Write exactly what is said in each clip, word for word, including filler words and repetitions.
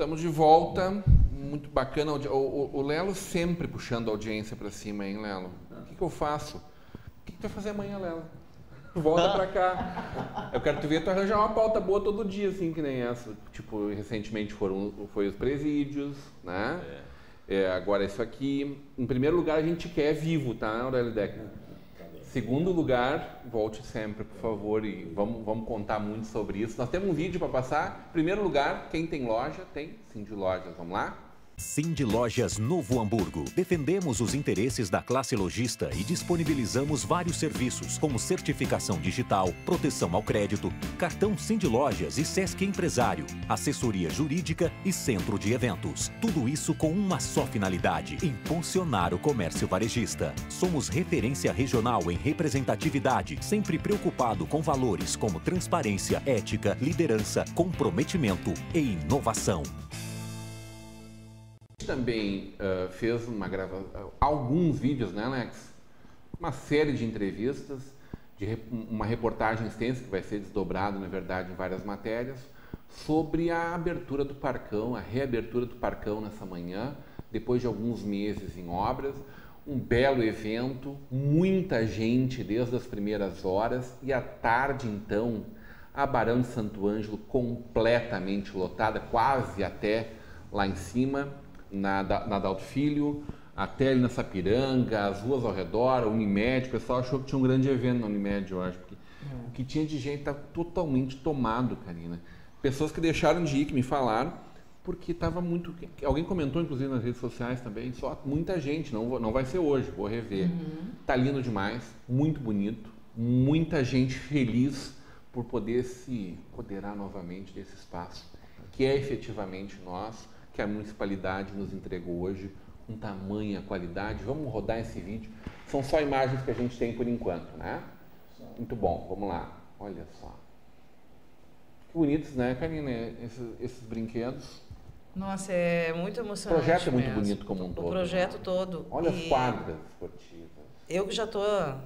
Estamos de volta, muito bacana. O, o, o Lelo sempre puxando a audiência para cima, hein, Lelo? O que, que eu faço? O que, que tu vai fazer amanhã, Lelo? Volta pra cá. Eu quero te ver tu arranjar uma pauta boa todo dia, assim, que nem essa. Tipo, recentemente foram foi os presídios, né? É. É, agora isso aqui. Em primeiro lugar, a gente quer vivo, tá, Aurélio Decker? Segundo lugar, volte sempre, por favor, e vamos, vamos contar muito sobre isso. Nós temos um vídeo para passar. Primeiro lugar, quem tem loja, tem Cindy Lojas. Vamos lá? Cindy Lojas Novo Hamburgo. Defendemos os interesses da classe lojista e disponibilizamos vários serviços, como certificação digital, proteção ao crédito, cartão Cindy Lojas e Sesc Empresário, assessoria jurídica e centro de eventos. Tudo isso com uma só finalidade: impulsionar o comércio varejista. Somos referência regional em representatividade, sempre preocupado com valores como transparência, ética, liderança, comprometimento e inovação. Também uh, fez uma grava... Uh, alguns vídeos, né, Alex? Uma série de entrevistas, de rep... uma reportagem extensa que vai ser desdobrado, na verdade, em várias matérias, sobre a abertura do Parcão, a reabertura do Parcão nessa manhã, depois de alguns meses em obras. Um belo evento, muita gente desde as primeiras horas, e à tarde, então, a Barão de Santo Ângelo completamente lotada, quase até lá em cima. Na, na Adalto Filho, até ali na Sapiranga, as ruas ao redor, a Unimed. O pessoal achou que tinha um grande evento na Unimed, eu acho. Porque é. O que tinha de gente estava totalmente tomado, Karina. Pessoas que deixaram de ir, que me falaram, porque estava muito... Alguém comentou, inclusive, nas redes sociais também, só muita gente, não, não vai ser hoje, vou rever. Uhum. Tá lindo demais, muito bonito, muita gente feliz por poder se apoderar novamente desse espaço, que é efetivamente nosso, que a municipalidade nos entregou hoje, com tamanha qualidade. Vamos rodar esse vídeo. São só imagens que a gente tem por enquanto, né? Muito bom, vamos lá. Olha só. Que bonitos, né, Karina, esses, esses brinquedos. Nossa, é muito emocionante. O projeto é muito mesmo. bonito como um todo. O projeto né? todo. Olha e as quadras esportivas. Eu que já estou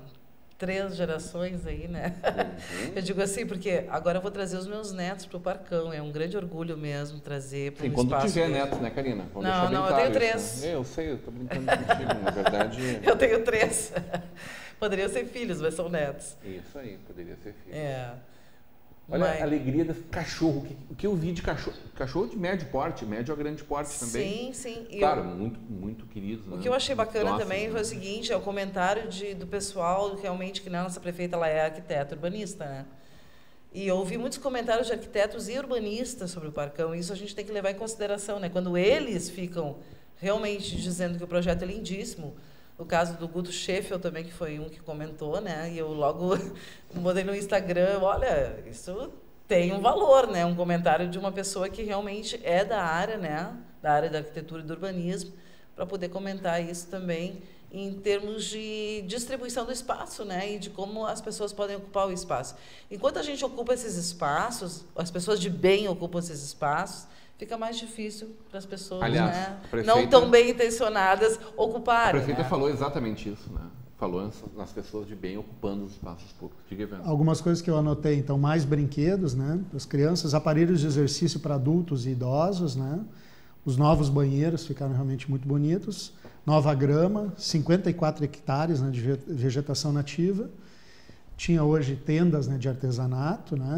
três gerações aí, né? Uhum. Eu digo assim, porque agora eu vou trazer os meus netos para o Parcão. É um grande orgulho mesmo trazer para um quando espaço tiver mesmo. netos, né, Karina? Vamos não, não, claro eu tenho isso, três. Né? Eu sei, eu estou brincando contigo, na verdade. Eu tenho três. Poderiam ser filhos, mas são netos. Isso aí, poderia ser filho. É. Olha mas... a alegria desse cachorro. O que, o que eu vi de cachorro? Cachorro de médio porte, médio a grande porte também. Sim, sim. Claro, eu... muito, muito queridos. O né? que eu achei bacana Nossa, também né? foi o seguinte, é o comentário de, do pessoal, realmente, que a nossa prefeita ela é arquiteta urbanista, né? E eu ouvi muitos comentários de arquitetos e urbanistas sobre o Parcão, e isso a gente tem que levar em consideração, né? Quando eles ficam realmente dizendo que o projeto é lindíssimo, o caso do Guto Scheffel também, que foi um que comentou, né? E eu logo botei no Instagram, olha, isso tem um valor, né? Um comentário de uma pessoa que realmente é da área, né? Da área da arquitetura e do urbanismo, para poder comentar isso também em termos de distribuição do espaço, né? E de como as pessoas podem ocupar o espaço. Enquanto a gente ocupa esses espaços, as pessoas de bem ocupam esses espaços, fica mais difícil para as pessoas, Aliás, né, prefeita, não tão bem intencionadas ocuparem. A prefeita né? falou exatamente isso, né? Falou nas pessoas de bem ocupando os espaços públicos. Diga, algumas coisas que eu anotei, então, mais brinquedos, né, para as crianças, aparelhos de exercício para adultos e idosos, né? Os novos banheiros ficaram realmente muito bonitos. Nova grama, cinquenta e quatro hectares, né, de vegetação nativa. Tinha hoje tendas, né, de artesanato, né?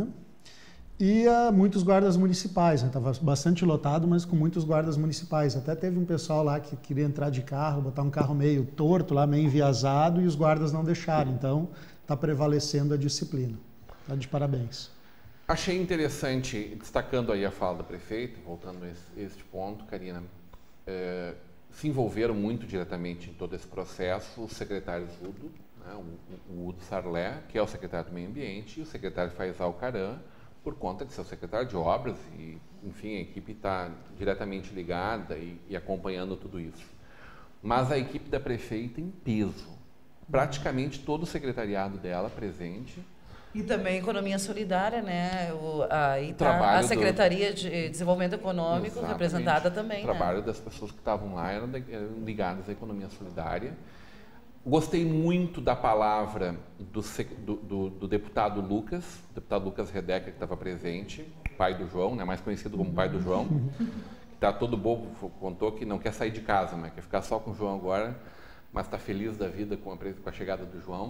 E uh, muitos guardas municipais, estava né? bastante lotado, mas com muitos guardas municipais. Até teve um pessoal lá que queria entrar de carro, botar um carro meio torto, lá meio enviesado, e os guardas não deixaram. Então, está prevalecendo a disciplina. Está de parabéns. Achei interessante, destacando aí a fala da prefeita, voltando a esse, este ponto, Karina, é, se envolveram muito diretamente em todo esse processo os secretários Udo, né, o, o Udo Sarlé, que é o secretário do Meio Ambiente, e o secretário Faisal Caram, por conta de ser o secretário de obras, e, enfim, a equipe está diretamente ligada e, e acompanhando tudo isso. Mas a equipe da prefeita em peso, praticamente todo o secretariado dela presente. E também economia solidária, né? O, a, e tá a Secretaria do... de Desenvolvimento Econômico, exatamente, representada também. O trabalho, né? das pessoas que estavam lá eram, eram ligadas à economia solidária. Gostei muito da palavra do, do, do, do deputado Lucas, deputado Lucas Redecker, que estava presente, pai do João, né, mais conhecido como pai do João, que tá todo bobo, contou que não quer sair de casa, né? Quer ficar só com o João agora, mas está feliz da vida com a, com a chegada do João.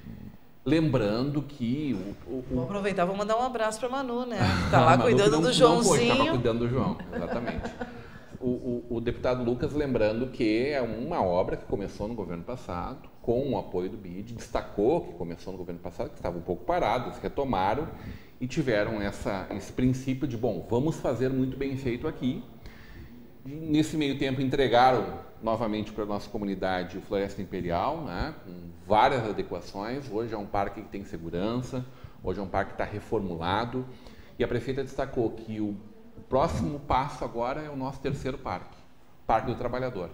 Lembrando que... O, o, Vou aproveitar, vou mandar um abraço para a Manu, né? Está lá Manu cuidando não, do não Joãozinho. Estava cuidando do João, exatamente. o, o, o deputado Lucas lembrando que é uma obra que começou no governo passado, com o apoio do B I D, destacou que começou no governo passado, que estava um pouco parado, eles retomaram e tiveram essa, esse princípio de, bom, vamos fazer muito bem feito aqui. E nesse meio tempo entregaram novamente para a nossa comunidade o Floresta Imperial, né, com várias adequações. Hoje é um parque que tem segurança, hoje é um parque que está reformulado. E a prefeita destacou que o próximo passo agora é o nosso terceiro parque, Parque do Trabalhador.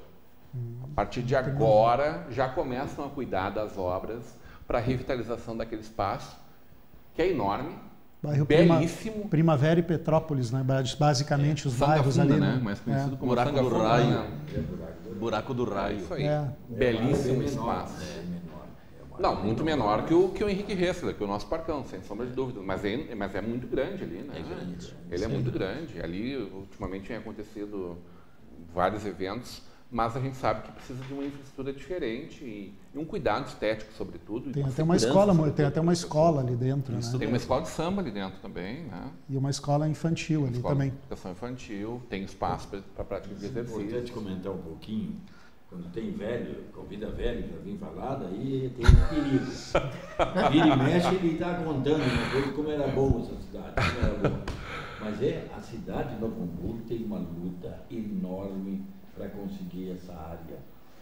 A partir de agora já começam a cuidar das obras para a revitalização daquele espaço, que é enorme. Bairro belíssimo. Prima, Primavera e Petrópolis, né? Basicamente é, os bairros Funda, ali, né? Mais conhecido é. como Buraco Sanga do Funda, Raio. né? Buraco do Raio. É isso aí. É. Belíssimo É espaço. É menor. É Não, muito menor que o, que o Henrique Hessler, que é o nosso parcão, sem sombra de dúvidas. Mas é, mas é muito grande ali, né? É grande. Ele é muito grande. Ali, ultimamente, tem acontecido vários eventos, mas a gente sabe que precisa de uma infraestrutura diferente e, e um cuidado estético, sobretudo. Tem até uma escola, tem até uma escola ali dentro, né? Tem uma escola de samba ali dentro também, né? E uma escola infantil ali escola também. De educação infantil, tem espaço para a prática de É exercício. importante comentar um pouquinho, quando tem velho, convida velho para vir falar, daí tem um perigo. Vira e mexe, ele está contando uma coisa, como era boa essa cidade, como era boa. Mas é, a cidade de Novo Hamburgo tem uma luta enorme para conseguir essa área.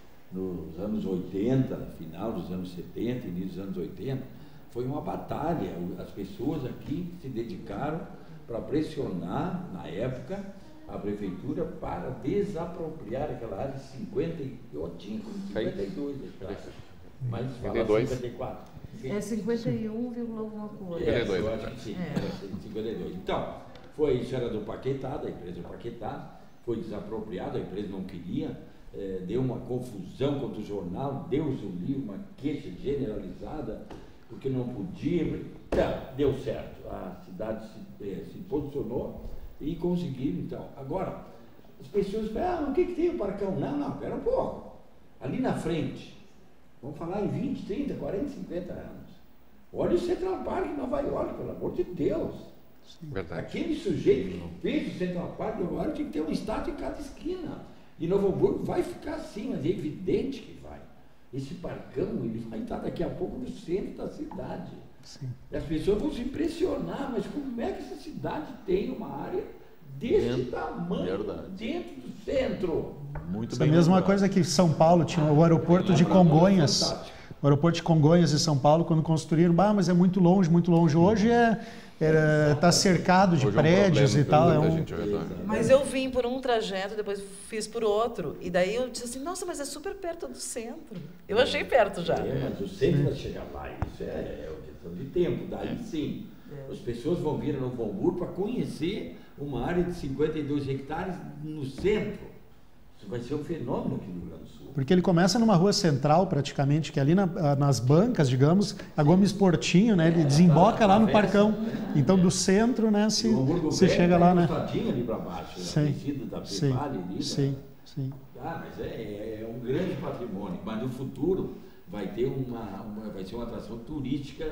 Nos anos oitenta, final dos anos setenta, início dos anos oitenta, foi uma batalha. As pessoas aqui se dedicaram para pressionar, na época, a prefeitura para desapropriar aquela área de cinquenta, eu tinha como cinquenta e dois hectares, mas fala cinquenta e quatro. É cinquenta e um, alguma coisa. É, eu acho que sim, era cinquenta e dois. Então, foi, isso era do Paquetá, da empresa Paquetá, foi desapropriado, a empresa não queria, eh, deu uma confusão contra o jornal, Deus o livre, uma queixa generalizada, porque não podia. Então, deu certo, a cidade se, eh, se posicionou e conseguiram, então. Agora, as pessoas falam, ah, o que, que tem o Parcão? Não, não, espera um pouco. Ali na frente, vamos falar em vinte, trinta, quarenta, cinquenta anos. Olha o Central Park em Nova York, pelo amor de Deus. Verdade. Aquele sujeito que fez o Central Park de Nova York tinha que ter uma estátua em cada esquina. E Novo Hamburgo vai ficar assim, mas é evidente que vai. Esse parcão, ele vai estar daqui a pouco no centro da cidade. Sim. E as pessoas vão se impressionar, mas como é que essa cidade tem uma área desse Dentro, tamanho verdade. dentro do centro? Muito Essa bem mesma lembrado. coisa que São Paulo tinha o aeroporto de Congonhas. Fantástico. O aeroporto de Congonhas e São Paulo, quando construíram, ah, mas é muito longe, muito longe. Hoje é está cercado de Hoje é um prédios problema, e tal. tem É muita um, gente ao redor. Mas eu vim por um trajeto, depois fiz por outro. E daí eu disse assim, nossa, mas é super perto do centro. Eu achei perto já. É, mas o centro vai chegar lá, isso é, é uma questão de tempo. Daí sim, as pessoas vão vir a Novo Hamburgo para conhecer uma área de cinquenta e dois hectares no centro. Isso vai ser um fenômeno aqui no Rio Grande do Sul. porque ele começa numa rua central, praticamente, que é ali na, nas bancas, digamos, a Gomes Portinho, né? Ele desemboca lá no Parcão. Então, do centro, né, se, se chega lá, né? Ali para baixo, Sim, da sim, Pevale, ali, sim, né? sim. Ah, mas é, é um grande patrimônio, mas no futuro vai ter uma, uma vai ser uma atração turística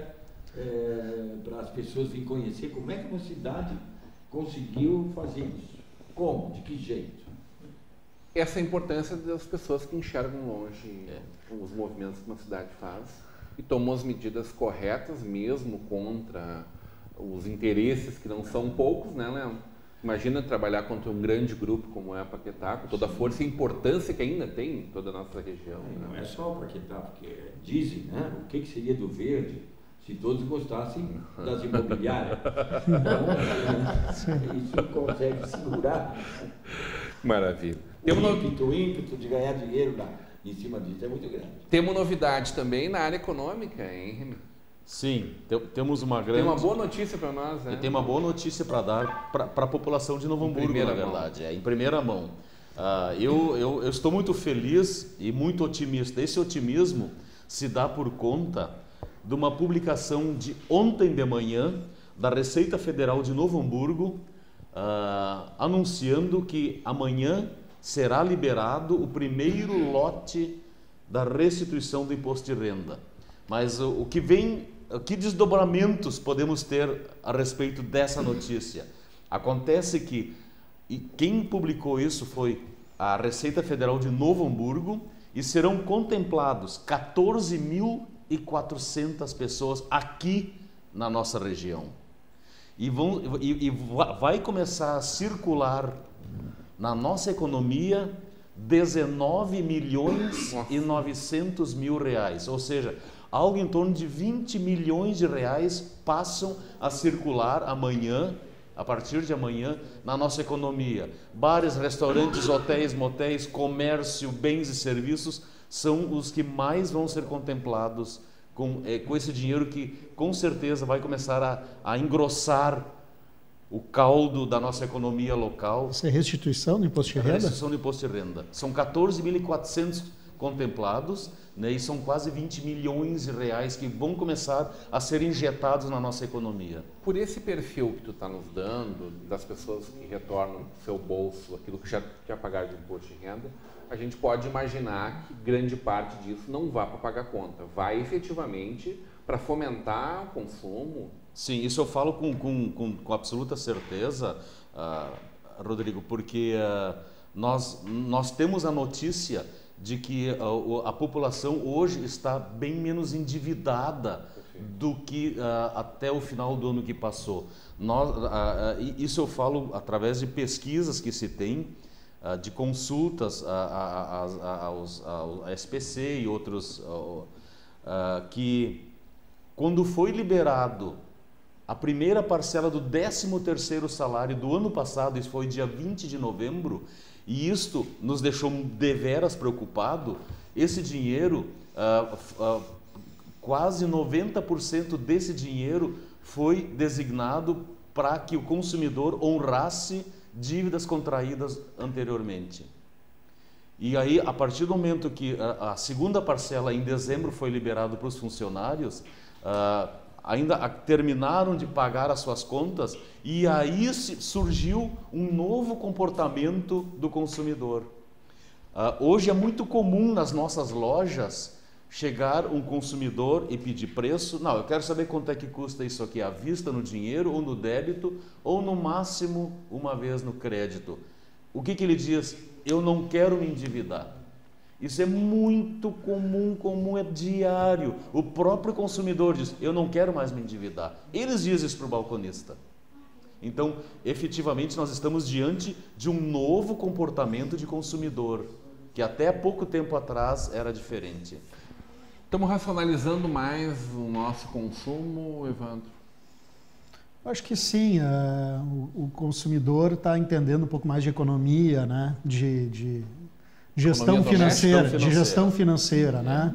é, para as pessoas virem conhecer como é que uma cidade conseguiu fazer isso. Como? De que jeito? Essa é a importância das pessoas que enxergam longe os movimentos que uma cidade faz e tomam as medidas corretas, mesmo contra os interesses que não são poucos, né, Léo? Imagina trabalhar contra um grande grupo como é a Paquetá, com toda a força e importância que ainda tem em toda a nossa região. Não, não né? é só o Paquetá, porque dizem, né? O que, que seria do verde se todos gostassem das imobiliárias? Então, isso consegue segurar. Maravilha. O Temos, no... ímpeto, o ímpeto de ganhar dinheiro na, em cima disso é muito grande. Temos novidade também na área econômica, hein, Remy? Sim, te, temos uma grande... Tem uma boa notícia para nós, né? E tem uma boa notícia para dar para a população de Novo Hamburgo, na verdade, é, em primeira mão. Uh, eu, eu, eu estou muito feliz e muito otimista. Esse otimismo se dá por conta de uma publicação de ontem de manhã da Receita Federal de Novo Hamburgo, uh, anunciando que amanhã será liberado o primeiro lote da restituição do imposto de renda. Mas o, o que vem, que desdobramentos podemos ter a respeito dessa notícia? Acontece que e quem publicou isso foi a Receita Federal de Novo Hamburgo e serão contemplados quatorze mil e quatrocentas pessoas aqui na nossa região. E, vão, e, e vai começar a circular na nossa economia dezenove milhões e novecentos mil reais, ou seja, algo em torno de vinte milhões de reais passam a circular amanhã, a partir de amanhã, na nossa economia. Bares, restaurantes, hotéis, motéis, comércio, bens e serviços são os que mais vão ser contemplados com, é, com esse dinheiro que com certeza vai começar a, a engrossar o caldo da nossa economia local. Isso é restituição do imposto de renda? Restituição do imposto de renda. São quatorze mil e quatrocentos contemplados, né, e são quase vinte milhões de reais que vão começar a ser injetados na nossa economia. Por esse perfil que tu está nos dando, das pessoas que retornam do seu bolso aquilo que já, já pagaram de imposto de renda, a gente pode imaginar que grande parte disso não vá para pagar conta, vai efetivamente para fomentar o consumo. Sim, isso eu falo com, com, com, com absoluta certeza, uh, Rodrigo, porque uh, nós, nós temos a notícia de que a, a população hoje está bem menos endividada do que uh, até o final do ano que passou. Nós, uh, uh, isso eu falo através de pesquisas que se tem, uh, de consultas aos a, S P C e outros, uh, uh, que quando foi liberado a primeira parcela do décimo terceiro salário do ano passado, isso foi dia vinte de novembro, e isto nos deixou deveras preocupado. Esse dinheiro, uh, uh, quase noventa por cento desse dinheiro foi designado para que o consumidor honrasse dívidas contraídas anteriormente. E aí, a partir do momento que a, a segunda parcela em dezembro foi liberado para os funcionários, uh, ainda terminaram de pagar as suas contas e aí surgiu um novo comportamento do consumidor. Uh, hoje é muito comum nas nossas lojas chegar um consumidor e pedir preço. Não, eu quero saber quanto é que custa isso aqui, à vista, no dinheiro, ou no débito, ou no máximo uma vez no crédito. O que que ele diz? Eu não quero me endividar. Isso é muito comum, comum, é diário. O próprio consumidor diz, eu não quero mais me endividar. Eles dizem isso para o balconista. Então, efetivamente, nós estamos diante de um novo comportamento de consumidor, que até pouco tempo atrás era diferente. Estamos racionalizando mais o nosso consumo, Evandro? Acho que sim. Uh, o, o consumidor está entendendo um pouco mais de economia, né? de... de... Gestão financeira, financeira, de gestão financeira, é. né?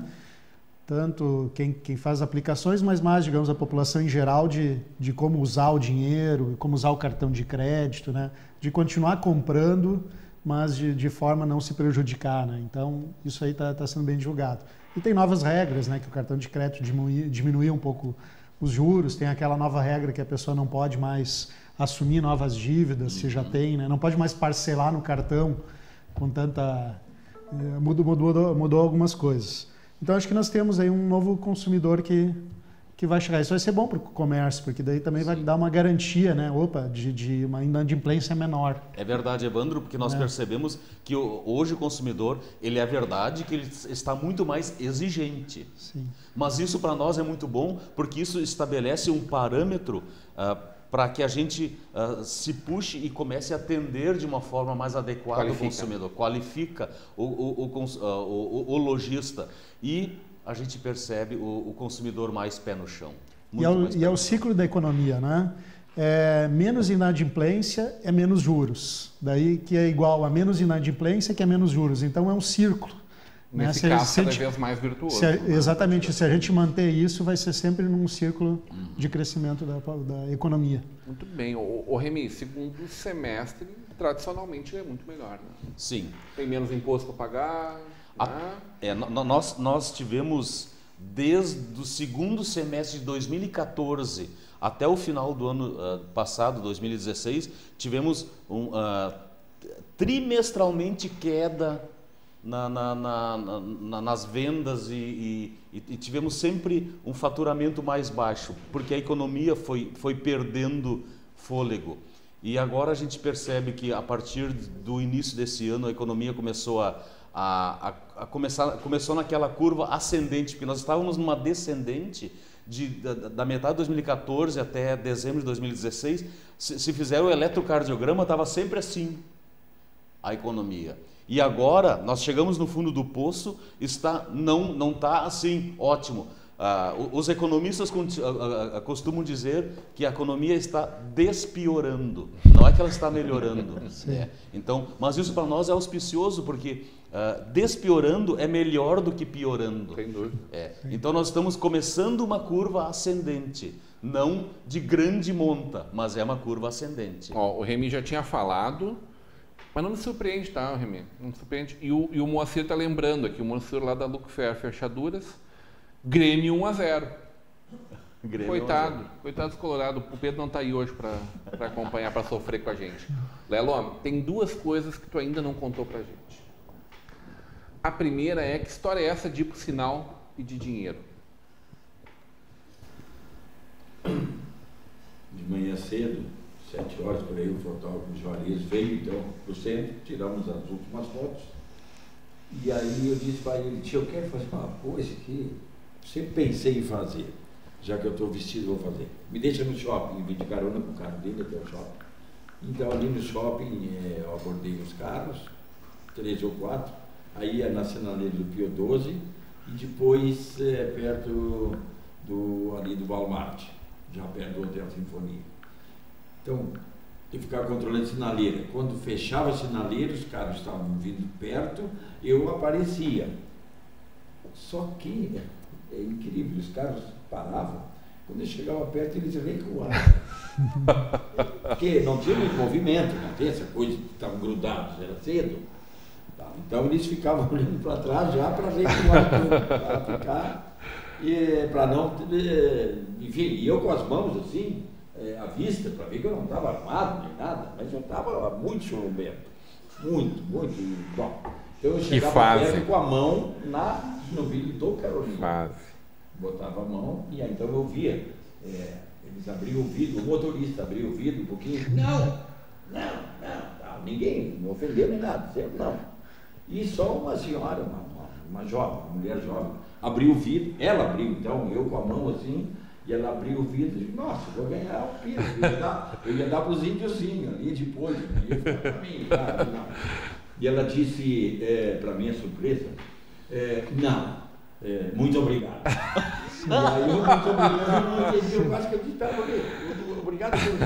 Tanto quem, quem faz aplicações, mas mais, digamos, a população em geral de, de como usar o dinheiro, como usar o cartão de crédito, né? De continuar comprando, mas de, de forma a não se prejudicar, né? Então, isso aí está tá sendo bem divulgado. E tem novas regras, né? Que o cartão de crédito diminui, diminui um pouco os juros, tem aquela nova regra que a pessoa não pode mais assumir novas dívidas, se já tem, né? Não pode mais parcelar no cartão com tanta... Mudou, mudou, mudou algumas coisas. Então, acho que nós temos aí um novo consumidor que, que vai chegar. Isso vai ser bom para o comércio, porque daí também Sim. vai dar uma garantia, né? Opa, de, de uma inadimplência menor. É verdade, Evandro, porque nós é. percebemos que hoje o consumidor, ele é verdade que ele está muito mais exigente. Sim. Mas isso para nós é muito bom, porque isso estabelece um parâmetro uh, para que a gente uh, se puxe e comece a atender de uma forma mais adequada qualifica. o consumidor, qualifica o, o, o, uh, o, o lojista e a gente percebe o, o consumidor mais pé no chão. E é, o, e é o ciclo da economia, né? É, menos inadimplência é menos juros, daí que é igual a menos inadimplência que é menos juros, então é um círculo. Nesse né? caso, se, cada se, vez mais virtuoso. Se, exatamente, se a gente manter isso, vai ser sempre num círculo uhum. de crescimento da, da economia. Muito bem. O, o Remy, segundo semestre, tradicionalmente é muito melhor. Né? Sim. Tem menos imposto para pagar. A, né? é, nós, nós tivemos, desde o segundo semestre de dois mil e quatorze até o final do ano uh, passado, dois mil e dezesseis, tivemos um, uh, trimestralmente queda na, na, na, na, nas vendas e, e, e tivemos sempre um faturamento mais baixo, porque a economia foi, foi perdendo fôlego. E agora a gente percebe que a partir do início desse ano a economia começou a, a, a, a começar, começou naquela curva ascendente, porque nós estávamos numa descendente de, da, da metade de dois mil e quatorze até dezembro de dois mil e dezesseis. Se, se fizer o eletrocardiograma, estava sempre assim a economia. E agora nós chegamos no fundo do poço, está, não não está assim ótimo. Ah, os economistas costumam dizer que a economia está despiorando, não é que ela está melhorando. Né? Então, mas isso para nós é auspicioso, porque ah, despiorando é melhor do que piorando. Sem dúvida. É. Então nós estamos começando uma curva ascendente, não de grande monta, mas é uma curva ascendente. Ó, o Remy já tinha falado, mas não me surpreende, tá, Remy? Não me surpreende. E o, e o Moacir está lembrando aqui, o Moacir lá da Lucfer Fechaduras, Grêmio um a zero. Grêmio coitado, um a zero. Coitado dos Colorado. O Pedro não está aí hoje para acompanhar, para sofrer com a gente. Lelo, tem duas coisas que tu ainda não contou para a gente. A primeira é, que história é essa de ir pro sinal e de dinheiro? De manhã cedo, sete horas por aí, o fotógrafo Juarez veio então para o centro, tiramos as últimas fotos. E aí eu disse para ele, tio, eu quero fazer uma coisa que sempre pensei em fazer, já que eu estou vestido, vou fazer. Me deixa no shopping, vim de carona com o carro dele até o shopping. Então ali no shopping é, eu abordei os carros, três ou quatro, aí é na sinaleira do Pio doze e depois é, perto do, ali do Walmart, já perto do Hotel Sinfonia. Então, eu ficava controlando a sinaleira. Quando fechava a sinaleira, os carros estavam vindo perto, eu aparecia. Só que é incrível, os carros paravam, quando eu chegava perto eles recuavam. Porque não tinha muito movimento, não tinha essa coisa que estavam grudados, era cedo. Tá? Então eles ficavam olhando para trás já para recuar, para ficar, e para não. Enfim, e eu com as mãos assim, é, à vista, para ver que eu não estava armado nem nada, mas eu estava muito chorobento. Muito, muito. Bom, então eu chegava perto com a mão na, no vidro do Carolina. Fase. Botava a mão e aí então eu via. É, eles abriam o vidro, o motorista abriu o vidro um pouquinho. Não, não, não, não ninguém me ofendeu nem nada, sempre não. E só uma senhora, uma, uma, uma jovem, uma mulher jovem, abriu o vidro, ela abriu então, eu com a mão assim, e ela abriu o vidro e disse, nossa, vou ganhar o pino, eu ia dar, eu ia dar para os índiozinhos ali depois, ia ficar para mim, tá, não. E ela disse, é, para minha surpresa, é, não, é, muito obrigado. E aí eu, muito obrigado, eu não entendi, eu acho que eu disse, pera, obrigado por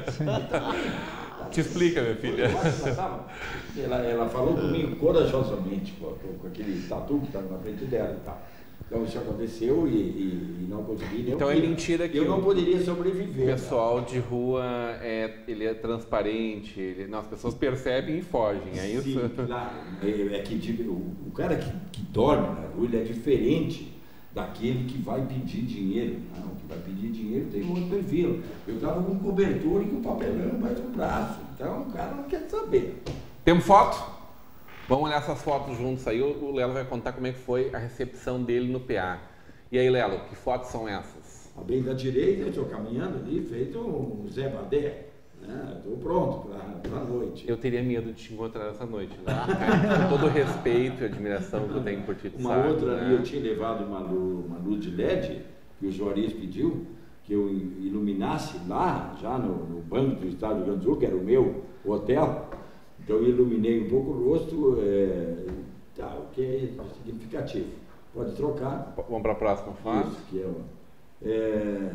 quê? Te explica, minha filha. Ela, ela falou comigo corajosamente, com, com aquele tatu que estava na frente dela e tal. Então isso aconteceu e, e, e não consegui nem. Então é mentira que eu não poderia sobreviver. O pessoal cara. de rua é, ele é transparente, ele, não, as pessoas percebem e fogem, é isso? Sim, claro. É, é que tipo, o, o cara que, que dorme na rua ele é diferente daquele que vai pedir dinheiro. Não, que vai pedir dinheiro tem outro perfil. Eu estava com um cobertor e com um papelão embaixo do braço. Então o cara não quer saber. Temos foto? Vamos olhar essas fotos juntos aí. O Lelo vai contar como é que foi a recepção dele no P A. E aí, Lelo, que fotos são essas? A bem da direita, eu estou caminhando ali, feito um Zé Badé. Né? Estou pronto para a noite. Eu teria medo de te encontrar essa noite, né? Com todo o respeito e admiração que eu tenho por ti. Uma sabe, outra né? ali, eu tinha levado uma luz, uma luz de L E D, que o Juarez pediu, que eu iluminasse lá, já no, no banco do Estado do Rio Grande do Sul, que era o meu hotel. Então eu iluminei um pouco o rosto, é, tá, o que é significativo. Pode trocar. Vamos para a próxima fase. Isso, que é, o, é...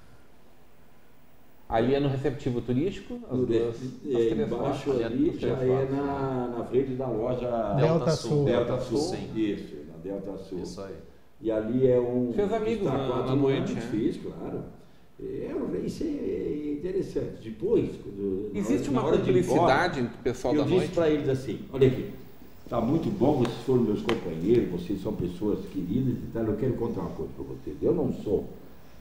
Ali é no receptivo turístico? As no duas, de, é, embaixo ali, ali já é na, na frente da loja Delta Sul. Delta Sul, Sim. Isso, na Delta Sul. Isso aí. E ali é um... Fez amigos na, na noite, né? Fiz, claro. É, isso é interessante. Depois, quando, existe hora, uma cumplicidade entre o pessoal da noite? Eu disse para eles assim, olha aqui, está muito bom, vocês foram meus companheiros, vocês são pessoas queridas e tal, eu quero contar uma coisa para vocês. Eu não sou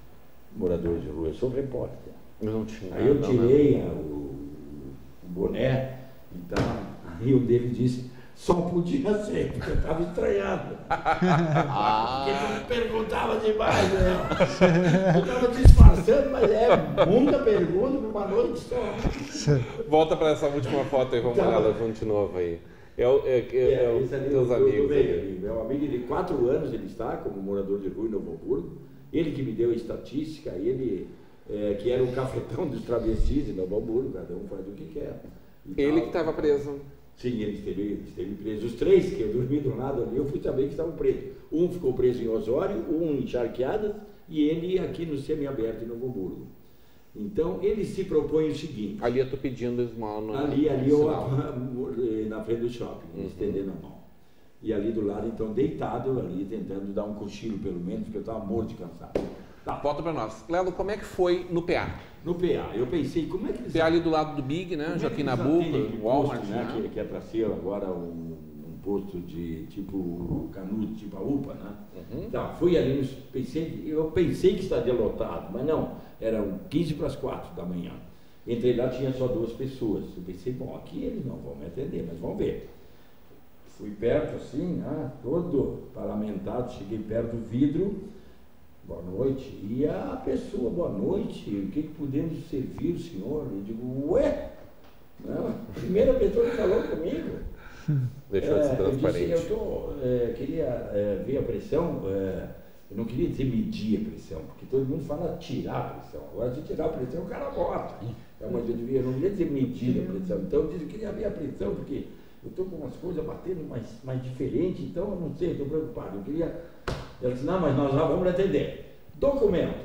moradores de rua, eu sou repórter. Eu não tinha. Aí eu não, tirei não. a, o, o boné, então, aí o dele disse, só podia ser, porque eu estava estranhado. Ah. Porque ele me perguntava demais, né? Eu estava disfarçando, mas é muita pergunta para uma noite só. Volta para essa última foto aí, vamos Tá. olhar ela junto de novo aí. É o, é, é, é, é o esse ali teus do- do amigos. meio aí. ali. Meu amigo, de quatro anos ele está como morador de rua em Novo Hamburgo. Ele que me deu a estatística, ele é, que era o cafetão dos travestis de Novo Hamburgo, cada um faz o que quer. E Ele tal. que estava preso. Sim, ele esteve, ele esteve preso. Os três que eu dormi do lado ali, eu fui saber que estavam presos. Um ficou preso em Osório, um em Charqueadas e ele aqui no semiaberto em Novo Hamburgo. Então, ele se propõe o seguinte. Ali eu estou pedindo esmola no Ali, ali no eu, sinal. na frente do shopping, Uhum. estendendo a mão. E ali do lado, então, deitado ali, tentando dar um cochilo pelo menos, porque eu estava morto de cansado. Tá. Volta para nós. Lelo, como é que foi no P A? No P A, eu pensei, como é que eles... P A ali do lado do Big, né? como é que Joaquim eles Nabuco, atendem aquele Walmart, posto, né? Que, que é para ser agora um, um posto de tipo Canudo, tipo a UPA, né? Uhum. Tá, fui ali, nos- pensei, eu pensei que estaria lotado, mas não, eram quinze para as quatro da manhã. Entrei lá, tinha só duas pessoas. Eu pensei, bom, aqui eles não vão me atender, mas vamos ver. Fui perto assim, ah, todo parlamentado, cheguei perto do vidro, boa noite. E a pessoa, boa noite, o que, que podemos servir o senhor? Eu digo, ué? Não, primeira pessoa que falou comigo. Deixou de ser É, eu transparente. disse, eu tô, é, queria é, ver a pressão, é, eu não queria dizer medir a pressão, porque todo mundo fala tirar a pressão. Agora, se tirar a pressão, o cara morre. Então, mas eu, devia, eu não queria dizer medir a pressão. Então, eu disse, eu queria ver a pressão, porque eu estou com umas coisas batendo mais, mais diferente, então eu não sei, estou preocupado. Eu queria. Ela disse, não, mas nós já vamos lhe atender. Documento.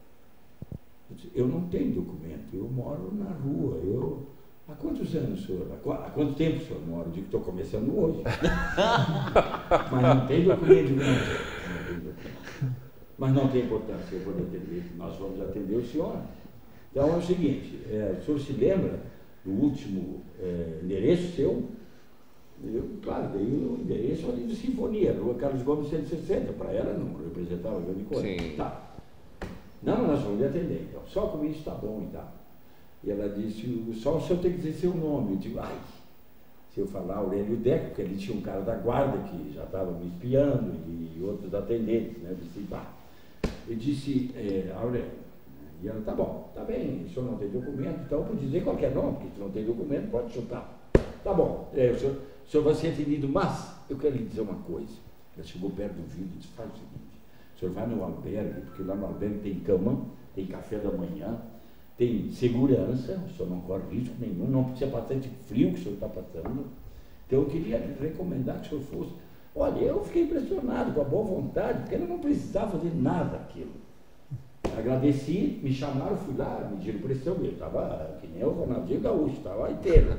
Eu disse, eu não tenho documento, eu moro na rua. Eu, há quantos anos, senhor? Há, qu- há quanto tempo o senhor mora? Eu digo, estou começando hoje. Mas não tem documento, não. Não tem documento. Mas não tem importância, eu vou lhe atender, nós vamos atender o senhor. Então é o seguinte, é, o senhor se lembra do último é, endereço seu? Eu, claro, dei o endereço ali de Sinfonia, Rua Carlos Gomes cento e sessenta, para ela não representava grande coisa. Sim. Tá. Não, mas nós vamos lhe atender, então, só com isso está bom e tal. E ela disse, só o senhor tem que dizer seu nome. Eu digo, ai, se eu falar Aurélio Deco, porque ali tinha um cara da guarda que já estava me espiando e outros atendentes, né? Eu disse, pá. Eu disse, é, Aurélio. E ela, tá bom, tá bem, o senhor não tem documento, então eu podia dizer qualquer nome, porque se não tem documento, pode chutar. Tá bom, é, o, senhor, o senhor vai ser atendido, mas eu quero lhe dizer uma coisa. Ela chegou perto do vidro e disse, faz o seguinte, o senhor vai no albergue, porque lá no albergue tem cama, tem café da manhã, tem segurança, o senhor não corre risco nenhum, não precisa passar esse frio que o senhor está passando. Então eu queria lhe recomendar que o senhor fosse. Olha, eu fiquei impressionado com a boa vontade, porque ela não precisava fazer nada daquilo. Agradeci, me chamaram, fui lá, mediram pressão, eu estava que nem o Ronaldinho Gaúcho, estava inteiro.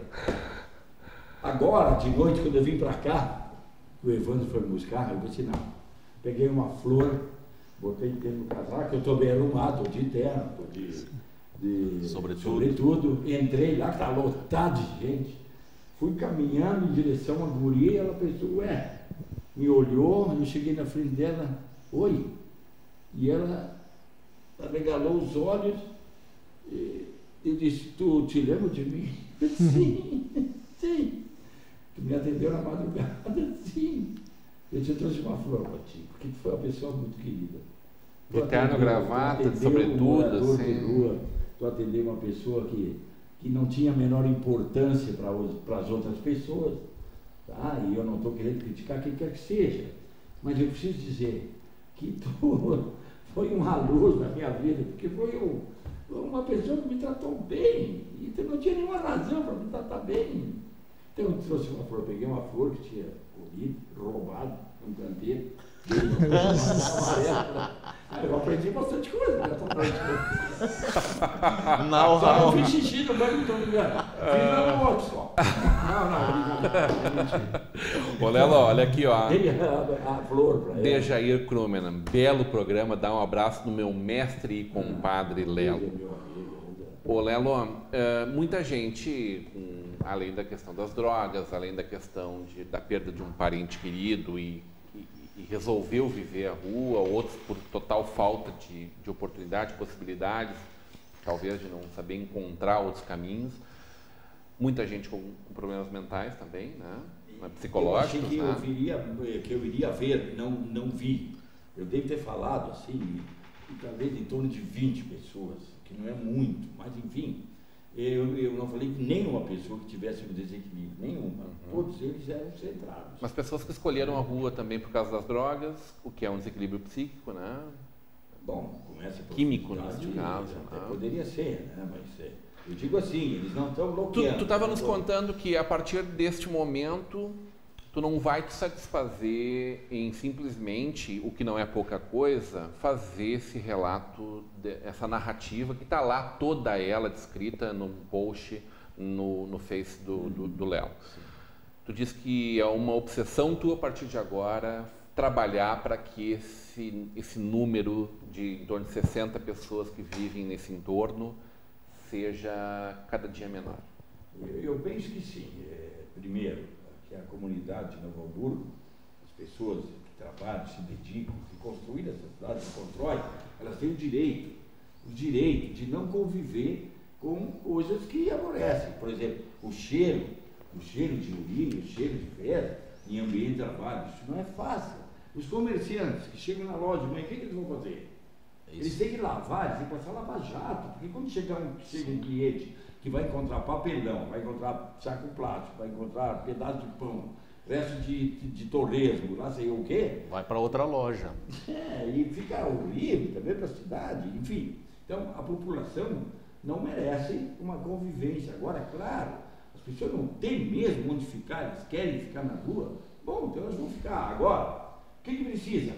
Agora, de noite, quando eu vim para cá, o Evandro foi me buscar, eu disse, não, peguei uma flor, botei inteiro no casaco, eu estou bem arrumado, estou de terno, estou de, de Sobretudo. sobretudo, entrei lá, que está lotado de gente, fui caminhando em direção à guria e ela pensou, ué, me olhou, eu cheguei na frente dela, oi, e ela arregalou os olhos e, e disse, tu te lembra de mim? Sim, sim. Tu me atendeu na madrugada? Sim. Eu te trouxe uma flor para ti, porque tu foi uma pessoa muito querida. De terno, gravata, tu sobretudo, um morador assim. de rua, tu atendeu uma pessoa que, que não tinha a menor importância para as outras pessoas. Tá? E eu não estou querendo criticar quem quer que seja, mas eu preciso dizer que tu foi uma luz na minha vida, porque foi um, uma pessoa que me tratou bem, e tu não tinha nenhuma razão para me tratar bem. Então eu trouxe uma flor, peguei uma flor que tinha comido, roubado, num canteiro, dei uma Aí eu aprendi bastante coisa, né? Não, Só não não. fiz xixi no banco de todo lugar. Fiz no outro só. Não, não, Ô, Lelo, olha aqui, ó. dei a, a flor para ela. Dejair Krumenan, belo programa, dá um abraço no meu mestre e compadre Lelo. Meu amigo. Ô, Lelo, eh, muita gente, com- além da questão das drogas, além da questão de, da perda de um parente querido e, e- e que resolveu viver a rua, outros por total falta de, de oportunidade, possibilidades, talvez de não saber encontrar outros caminhos. Muita gente com, com problemas mentais também, né? Psicológicos. Eu achei que, né? eu viria, que eu iria ver, não, não vi. Eu devo ter falado assim, e talvez em torno de vinte pessoas, que não é muito, mas enfim, eu, eu não falei que nenhuma pessoa que tivesse um desequilíbrio, nenhuma. Uhum. Todos eles eram centrados. Mas pessoas que escolheram a rua também por causa das drogas, o que é um desequilíbrio psíquico, né? Bom, com essa químico nesse caso. Até né? poderia ser, né? Mas é, eu digo assim, eles não estão Tu bloqueando. tu estava nos contando que a partir deste momento tu não vai te satisfazer em simplesmente, o que não é pouca coisa, fazer esse relato, de, essa narrativa que está lá, toda ela descrita no post no, no Face do, do, do Léo. Tu diz que é uma obsessão tua a partir de agora trabalhar para que esse, esse número de em torno de sessenta pessoas que vivem nesse entorno seja cada dia menor. Eu, eu penso que sim. É, primeiro, que a comunidade de Novo Hamburgo, as pessoas que trabalham, se dedicam, que construíram essa cidade, que constroem, elas têm o direito, o direito de não conviver com coisas que aborrecem. Por exemplo, o cheiro, o cheiro de urina, o cheiro de fezes em ambiente de trabalho. Isso não é fácil. Os comerciantes que chegam na loja, mas o que, que eles vão fazer? Isso. Eles têm que lavar, eles têm que passar lava-jato, porque quando chegar um, chega um cliente que vai encontrar papelão, vai encontrar saco plástico, vai encontrar pedaço de pão, resto de, de, de torresmo, lá sei o quê. Vai para outra loja. É, e fica horrível também para a cidade, enfim. Então, a população não merece uma convivência. Agora, claro, as pessoas não têm mesmo onde ficar, eles querem ficar na rua, bom, então elas vão ficar. Agora, o que, que precisa?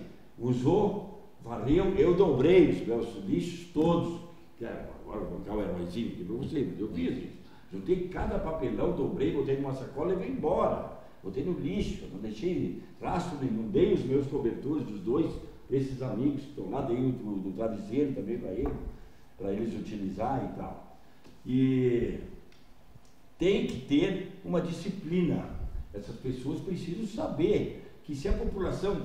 Usou, valeu, eu dobrei os meus lixos todos, que agora vou colocar o heróizinho aqui para você, mas eu fiz isso. Juntei cada papelão, dobrei, botei numa sacola e levei embora. Botei no lixo, não deixei rastro nenhum, dei os meus cobertores dos dois, esses amigos que estão lá, dei o do, do travesseiro também para eles, para eles utilizar e tal. E tem que ter uma disciplina. Essas pessoas precisam saber que se a população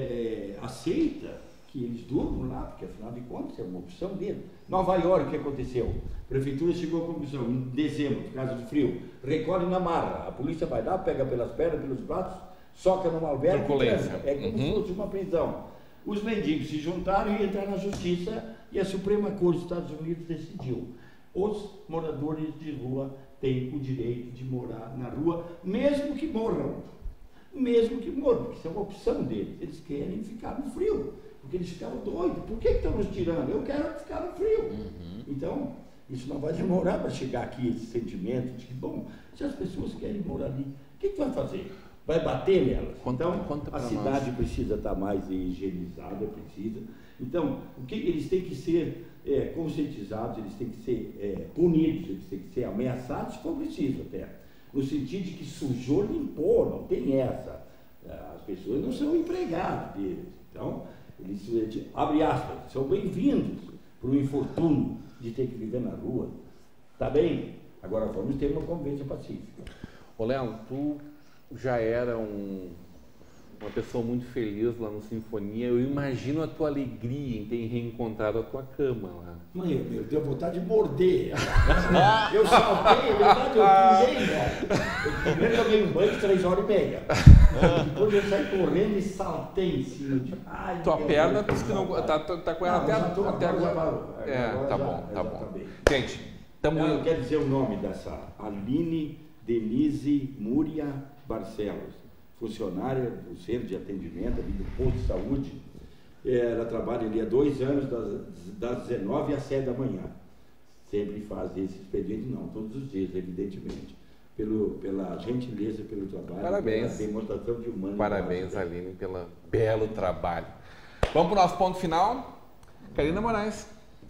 é, aceita que eles durmam lá, porque afinal de contas é uma opção dele. Nova York, o que aconteceu? A prefeitura chegou à conclusão, em dezembro, por causa do frio, recolhe na marra. A polícia vai lá, pega pelas pernas, pelos braços, soca no albergue. É como se fosse uma prisão. Os mendigos se juntaram e entraram na justiça e a Suprema Corte dos Estados Unidos decidiu. Os moradores de rua têm o direito de morar na rua, mesmo que morram. Mesmo que morram, porque isso é uma opção deles. Eles querem ficar no frio, porque eles ficaram doidos. Por que estão nos tirando? Eu quero ficar no frio. Uhum. Então, isso não vai demorar para chegar aqui, esse sentimento de que, bom, se as pessoas querem morar ali, o que, que vai fazer? Vai bater nelas? Conta, então, conta a cidade nós. Precisa estar mais higienizada, precisa. Então, o que eles têm que ser é, conscientizados, eles têm que ser é, punidos, eles têm que ser ameaçados, se for preciso até. No sentido de que sujou, limpou, não tem essa. As pessoas não são empregados deles. Então, eles, abre aspas, são bem-vindos para o infortúnio de ter que viver na rua. Tá bem? Agora vamos ter uma convivência pacífica. Ô, Léo, tu já era um, uma pessoa muito feliz lá no Sinfonia. Eu imagino a tua alegria em ter reencontrado a tua cama lá. Mãe, eu tenho vontade de morder. Eu saltei, é verdade, eu pulei, né? Eu primeiro tomei um banho de três horas e meia. Depois eu saí correndo e saltei em cima de... Ai, tua perna, tu que não, tá, tá com ela não, até, tô, até agora. agora. É, agora tá já, bom, tá bom. Acabei. Gente, tamo... Não, quer dizer o nome dessa Aline Denise Múria Barcelos, funcionária do Centro de Atendimento ali do Posto de Saúde. Ela trabalha ali há dois anos, das, das dezenove às sete da manhã. Sempre faz esse expediente, não, todos os dias, evidentemente. Pelo, pela gentileza, pelo trabalho, parabéns. pela demonstração de humanidade. Parabéns, Aline, pelo belo trabalho. Vamos para o nosso ponto final. Karina Moraes.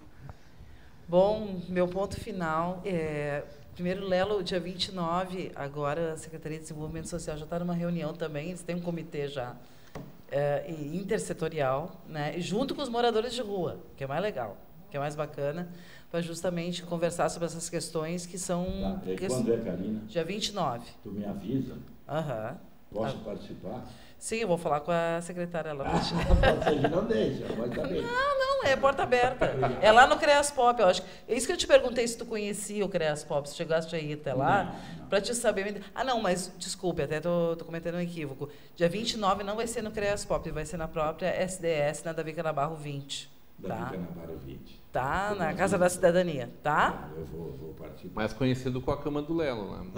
Bom, meu ponto final é... Primeiro, Lelo, dia vinte e nove, agora a Secretaria de Desenvolvimento Social já está numa reunião também, eles têm um comitê já é, intersetorial, né, junto com os moradores de rua, que é mais legal, que é mais bacana, para justamente conversar sobre essas questões que são... Tá, e quando é, Karina? Dia vinte e nove. Tu me avisa? Aham. Posso ah. participar? Sim, eu vou falar com a secretária lá. Ah, você não deixa, mas tá bem. Não, não, é porta aberta. É lá no CREAS Pop, eu acho. É isso que eu te perguntei se tu conhecia o CREAS Pop, se chegaste a ir até lá, para te saber. Ah, não, mas desculpe, até tô, tô cometendo um equívoco. Dia vinte e nove não vai ser no CREAS Pop, vai ser na própria S D S, na Davi Canabarro vinte. Davi Tá? Canabarro vinte. Tá, na Casa da Cidadania, tá? Ah, eu vou, vou participar. Mais conhecido com a cama do Lelo lá.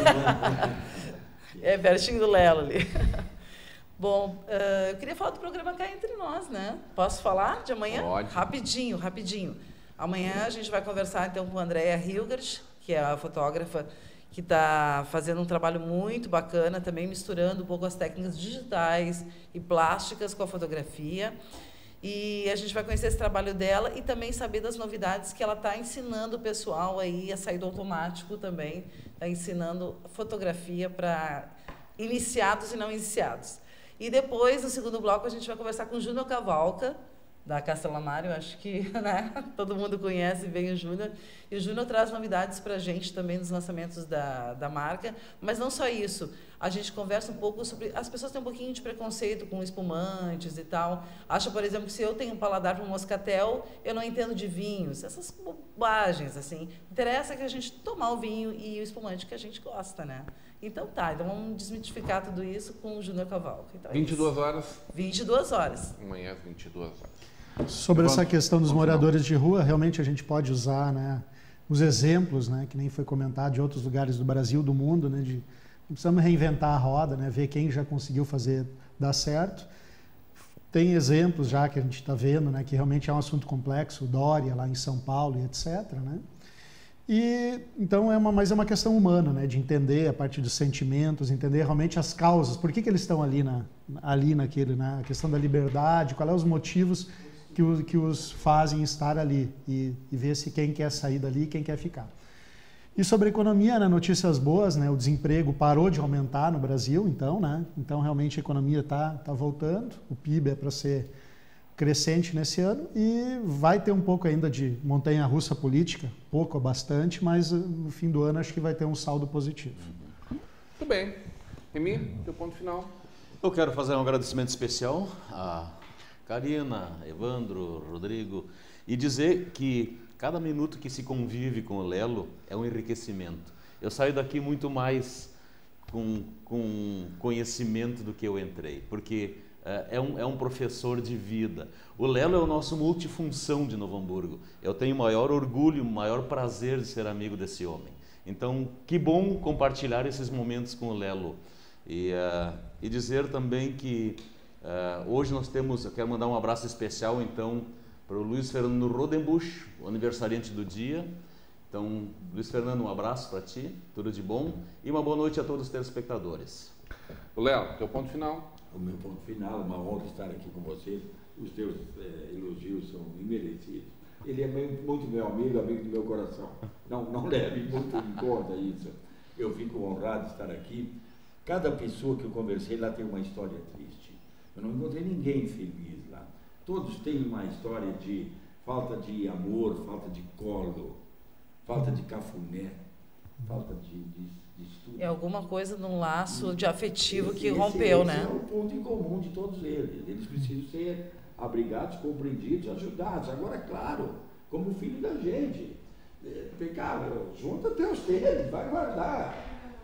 É pertinho do Lelo ali. Bom, uh, eu queria falar do programa Cá Entre Nós, né? Posso falar de amanhã? Pode. Rapidinho, rapidinho. Amanhã a gente vai conversar então com a Andrea Hilgert, que é a fotógrafa que está fazendo um trabalho muito bacana, também misturando um pouco as técnicas digitais e plásticas com a fotografia. E a gente vai conhecer esse trabalho dela e também saber das novidades que ela está ensinando o pessoal aí a sair do automático também. Está ensinando fotografia para iniciados e não iniciados. E depois, no segundo bloco, a gente vai conversar com o Júnior Cavalca, da Castellammare, eu acho que, né, todo mundo conhece bem o Júnior. E o Júnior traz novidades para a gente também nos lançamentos da, da marca. Mas não só isso, a gente conversa um pouco sobre... As pessoas têm um pouquinho de preconceito com espumantes e tal. Acha, por exemplo, que se eu tenho um paladar para um moscatel, eu não entendo de vinhos. Essas bobagens, assim. Interessa que a gente tomar o vinho e o espumante que a gente gosta, né? Então tá, então vamos desmitificar tudo isso com o Júnior Cavalca. Então, é vinte e duas horas? vinte e duas horas. Amanhã às vinte e duas horas. Sobre essa questão dos moradores de rua, realmente a gente pode usar, né, os exemplos, né, que nem foi comentado, de outros lugares do Brasil, do mundo, né, de não precisamos reinventar a roda, né, ver quem já conseguiu fazer dar certo. Tem exemplos já que a gente está vendo, né, que realmente é um assunto complexo, o Dória lá em São Paulo e etcétera, né? E então é uma, mas é uma questão humana, né, de entender a partir dos sentimentos, entender realmente as causas, por que, que eles estão ali na, ali naquele, né, a questão da liberdade, qual é os motivos que os, que os fazem estar ali e, e ver se quem quer sair dali e quem quer ficar. E sobre a economia, né, notícias boas, né, o desemprego parou de aumentar no Brasil, então, né, então realmente a economia está tá voltando, o P I B é para ser crescente nesse ano e vai ter um pouco ainda de montanha-russa política, pouco ou bastante, mas no fim do ano acho que vai ter um saldo positivo. Muito bem. Remy, teu ponto final. Eu quero fazer um agradecimento especial a Karina, Evandro, Rodrigo, e dizer que cada minuto que se convive com o Lelo é um enriquecimento. Eu saio daqui muito mais com, com conhecimento do que eu entrei, porque uh, é, um, é um professor de vida. O Lelo é o nosso multifunção de Novo Hamburgo. Eu tenho maior orgulho, maior prazer de ser amigo desse homem. Então, que bom compartilhar esses momentos com o Lelo. E, uh, e dizer também que Uh, hoje nós temos, eu quero mandar um abraço especial então para o Luiz Fernando Rodenbusch, o aniversariante do dia. Então, Luiz Fernando, um abraço para ti, tudo de bom e uma boa noite a todos os telespectadores. O Léo, teu ponto final. O meu ponto final, uma honra estar aqui com vocês. Os teus é, elogios são imerecidos. Ele é muito meu amigo, amigo do meu coração. Não, não leve muito em conta isso. Eu fico honrado de estar aqui. Cada pessoa que eu conversei lá tem uma história triste. Eu não encontrei ninguém feliz lá. Todos têm uma história de falta de amor, falta de colo, falta de cafuné, falta de, de, de estudo. É alguma coisa num laço de afetivo esse, que esse, rompeu, esse né? é o ponto em comum de todos eles. Eles precisam ser abrigados, compreendidos, ajudados. Agora, claro, como filho da gente. Vem cá, junta teus tênis, vai guardar.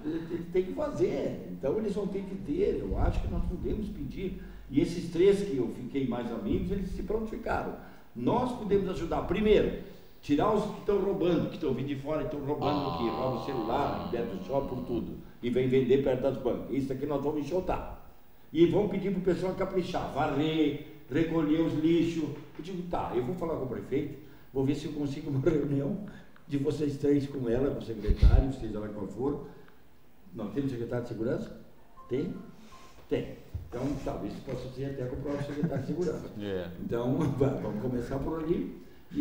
Tem que fazer. Então, eles vão ter que ter. Eu acho que nós podemos pedir. E esses três que eu fiquei mais amigos, eles se prontificaram. Nós podemos ajudar. Primeiro, tirar os que estão roubando, que estão vindo de fora e estão roubando ah. aqui, roubam o celular, dentro do shopping, por tudo. E vem vender perto das bancas. Isso aqui nós vamos enxotar. E vamos pedir para o pessoal caprichar, varrer, recolher os lixos. Eu digo, tá, eu vou falar com o prefeito, vou ver se eu consigo uma reunião de vocês três com ela, com o secretário, seja lá qual for. Nós temos secretário de segurança? Tem? Tem. Então, talvez possa ser até com o próprio secretário de segurança. Yeah. Então, vamos começar por ali e,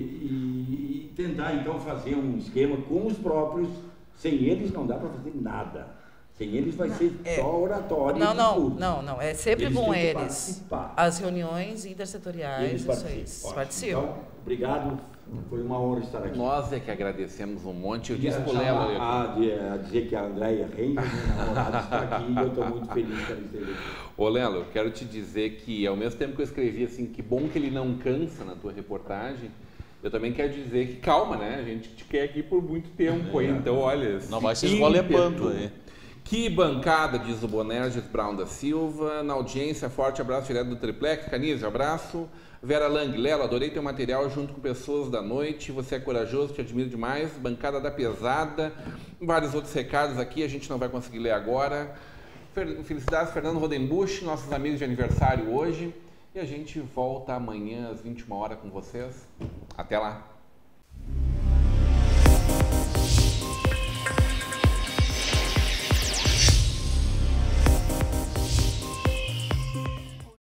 e, e tentar, então, fazer um esquema com os próprios. Sem eles não dá para fazer nada. Sem eles vai ser É. só oratório. Não, e não, tudo. não, não. É sempre Eles com têm que eles. participar. As reuniões E intersetoriais, eles isso aí. participam. Participam. Então, obrigado. Foi uma honra estar aqui. Nós é que agradecemos um monte. Eu disse Queria pro Lelo... chamar eu- a, de- a dizer que a Andréia Reis, minha namorada, está aqui e eu estou muito feliz que ela esteja aqui. Ô Lelo, eu quero te dizer que ao mesmo tempo que eu escrevi assim, que bom que ele não cansa na tua reportagem, eu também quero dizer que calma, né? A gente te quer aqui por muito tempo aí, então olha... Não vai se esse esgolepando ímpeto. aí. Que bancada, diz o Bonerges Brown da Silva. Na audiência, forte abraço direto do Triplex. Canizio, abraço. Vera Lang, Lelo, adorei teu material junto com pessoas da noite. Você é corajoso, te admiro demais. Bancada da pesada. Vários outros recados aqui, a gente não vai conseguir ler agora. Felicidades, Fernando Rodenbusch, nossos amigos de aniversário hoje. E a gente volta amanhã às vinte e uma horas com vocês. Até lá.